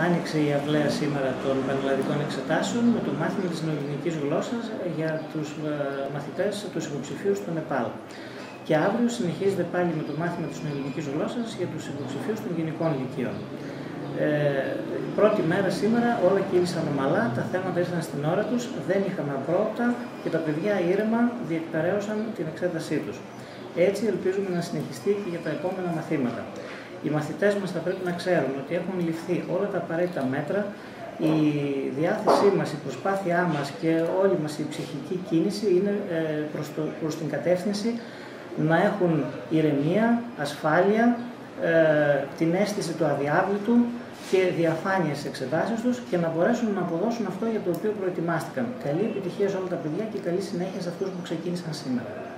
άνοιξε η αυλαία σήμερα των πανελλαδικών εξετάσεων με το μάθημα της νεοελληνικής γλώσσας για τους μαθητές, τους υποψηφίους του ΝΕΠΑΛ. Και αύριο συνεχίζεται πάλι με το μάθημα της νεοελληνικής γλώσσας για τους υποψηφίους των γενικών λυκείων. Πρώτη μέρα σήμερα όλα κύλησαν ομαλά, τα θέματα ήρθαν στην ώρα τους, δεν είχαμε απρόοπτα και τα παιδιά ήρεμα διεκπεραίωσαν την εξέτασή τους. Έτσι ελπίζουμε να συνεχιστεί και για τα επόμενα μαθήματα. Οι μαθητές μας θα πρέπει να ξέρουν ότι έχουν ληφθεί όλα τα απαραίτητα μέτρα, η διάθεσή μας, η προσπάθειά μας και όλη μας η ψυχική κίνηση είναι προς την κατεύθυνση να έχουν ηρεμία, ασφάλεια, την αίσθηση του αδιάβλητου και διαφάνεια στις εξετάσεις τους και να μπορέσουν να αποδώσουν αυτό για το οποίο προετοιμάστηκαν. Καλή επιτυχία σε όλα τα παιδιά και καλή συνέχεια σε αυτούς που ξεκίνησαν σήμερα.